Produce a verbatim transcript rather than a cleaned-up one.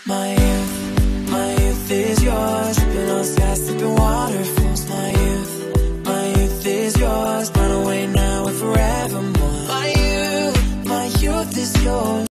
My youth, my youth is yours. Sipping on skies, sipping waterfalls. My youth, my youth is yours. Gone away now and forevermore. My youth, my youth is yours.